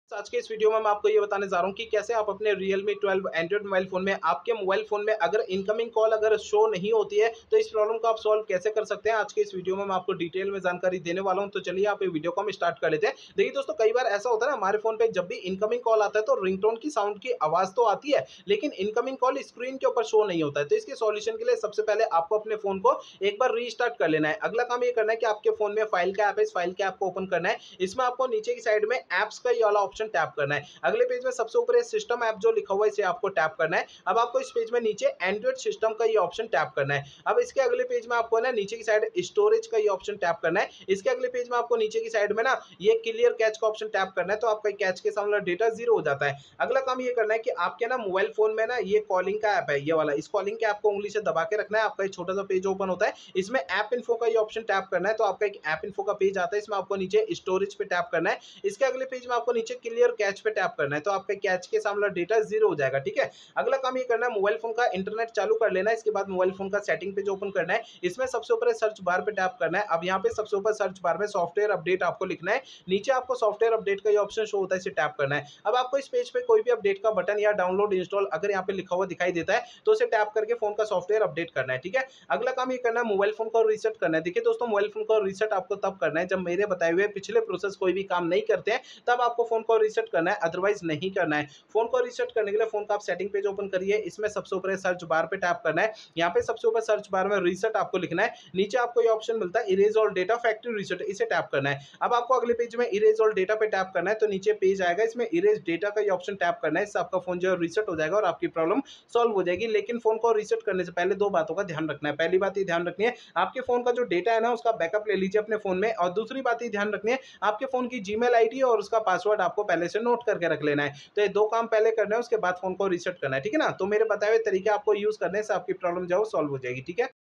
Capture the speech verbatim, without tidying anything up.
आज के इस वीडियो में मैं आपको ये बताने जा रहा हूँ कि कैसे आप अपने Realme twelve Android mobile phone में आपके मोबाइल फोन में अगर इनकमिंग कॉल अगर शो नहीं होती है तो इस प्रॉब्लम को आप सॉल्व कैसे कर सकते हैं। आज के इस वीडियो में मैं आपको डिटेल में जानकारी देने वाला हूँ। तो चलिए आप ये वीडियो को हम स्टार्ट कर लेते हैं। देखिए दोस्तों, कई बार ऐसा होता है ना, हमारे फोन पे जब भी इनकमिंग कॉल आता है तो रिंगटोन की साउंड की आवाज तो आती है, लेकिन इनकमिंग कॉल स्क्रीन के ऊपर शो नहीं होता है। तो इसके सॉल्यूशन के लिए सबसे पहले आपको अपने फोन को एक बार रीस्टार्ट कर लेना है। अगला काम ये करना है कि आपके फोन में फाइल का ऐप है, इस फाइल के ऐप को ओपन करना है। इसमें आपको नीचे की साइड में एप्स का ये वाला ऑप्शन टैप करना है। अगले पेज में सबसे ऊपर सिस्टम ऐप जो लिखा हुआ है इसे आपको टैप करना है। अब आपको इस पेज में नीचे एंड्रॉइड सिस्टम का ये ऑप्शन टैप करना है। अब इसके अगले पेज में आपको ना नीचे की साइड स्टोरेज का ये ऑप्शन टैप करना है। इसके अगले पेज में आपको नीचे की साइड में ना ये क्लियर कैच का ऑप्शन टैप करना है, तो आपका कैच के सामने डेटा जीरो हो जाता है। अगला काम ये करना है कि आपके ना मोबाइल फोन में ना ये कॉलिंग का ऐप है, ये वाला, इस कॉलिंग के ऐप को उंगली से दबा के रखना है। आपका एक छोटा सा पेज ओपन होता है, इसमें ऐप इन्फो का ये ऑप्शन टैप करना है, तो आपका एक ऐप इन्फो का पेज आता है। इसमें आपको नीचे स्टोरेज पे टैप करना है। इसके अगले पेज में आपको नीचे क्लियर कैच पे टैप करना है, तो आपका कैच के सामने डेटा जीरो हो जाएगा। ठीक है। अगला काम ये करना है, मोबाइल फोन का इंटरनेट चालू कर लेना है। इसके बाद मोबाइल फोन का सेटिंग पेज ओपन करना है। इसमें सबसे ऊपर सर्च बार पे टैप करना है। अब यहाँ पे सबसे ऊपर सर्च बार में सॉफ्टवेयर अपडेट आपको लिखना है। नीचे आपको सॉफ्टवेयर अपडेट का ये ऑप्शन शो होता है, इसे टैप करना है। अब आपको इस पेज पे कोई भी अपडेट का बटन या डाउनलोड इंस्टॉल अगर यहाँ पे लिखा हुआ दिखाई देता है तो उसे टैप करके फोन का सॉफ्टवेयर अपडेट करना है। ठीक है। अगला काम ये करना है, मोबाइल फोन को रीसेट करना है। देखिए दोस्तों, मोबाइल फोन को रीसेट आपको तब करना है जब मेरे बताए हुए पिछले प्रोसेस कोई भी काम नहीं करते हैं, तब आपको फोन को रीसेट करना है, अदरवाइज नहीं करना है। फोन को रीसेट करने के लिए फोन का आप सेटिंग पेज ओपन करिए। इसमें सबसे ऊपर सर्च बार पे टैप करना है। यहाँ पे सबसे ऊपर सर्च बार में रीसेट आपको लिखना है। नीचे आपको ये ऑप्शन मिलता है erase all data factory reset, इसे टैप करना है। अब आपको अगले पेज में इरेज ऑल डेटा पे टैप करना है, तो नीचे पेज आएगा, इसमें इरेज डेटा का ये ऑप्शन टैप करना है। इससे आपका फोन जो है रीसेट हो जाएगा और आपकी प्रॉब्लम सॉल्व हो जाएगी। लेकिन फोन को रीसेट करने से पहले दो बातों का ध्यान रखना है। पहली बात ये ध्यान रखनी है, आपके फोन का जो डेटा है ना उसका बैकअप ले लीजिए अपने फोन में। और दूसरी बात ये ध्यान रखनी है, आपके फोन की जीमेल आईडी और उसका पासवर्ड आपको पहले से नोट करके रख लेना है। तो ये दो काम पहले करना है, उसके बाद फोन को रीसेट करना है। ठीक है ना। तो मेरे बताए हुए तरीके आपको यूज करने से आपकी प्रॉब्लम जो है सॉल्व हो जाएगी। ठीक है।